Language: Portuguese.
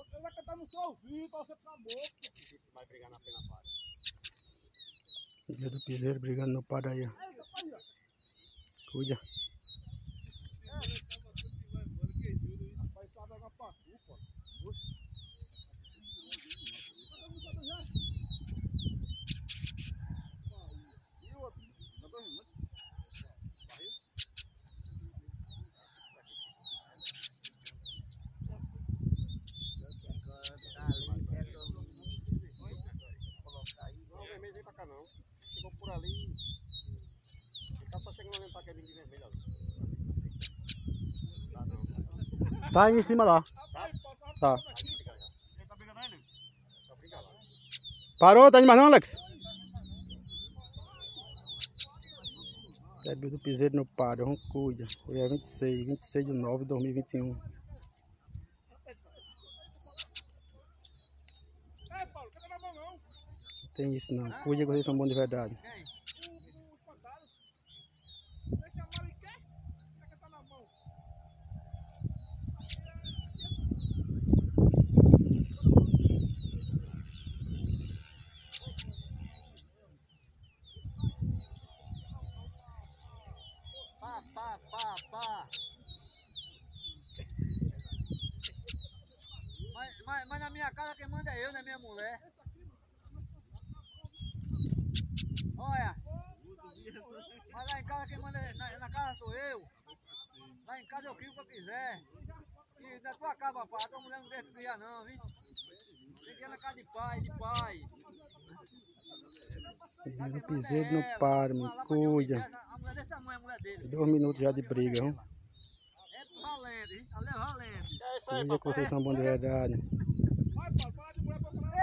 Ele vai cantar no seu ouvido, pra você ficar boca. Vai brigar na pena para. Dia do piseiro brigando no paro aí, ó. Cuida. Chegou por ali. Ele tá só chegando ali no paquete de vermelho. Tá não. Tá aí em cima lá. Tá. Ele tá brigando aí, Só briga lá. Parou, tá indo mais não, Alex? Dia do piseiro no paro, vamos cuida. Hoje é 26 de 9 de 2021. Não tem isso não. Cuida que vocês são bons de verdade. Pá. Mas na minha casa quem manda é eu, não é minha mulher. Olha. Mas lá em casa quem manda na casa sou eu. Lá em casa eu crio o que eu quiser. E na tua casa, papai, a tua mulher não deixa criar não, viu? Tem que ir na casa de pai. Dia do piseiro no paro, me cuida. A mulher desse tamanho, a mulher dele. 2 minutos já de briga, viu? É valente, hein? Ali é valente. Cuida que vocês são bons de verdade. Vai, pai, para de mulher pra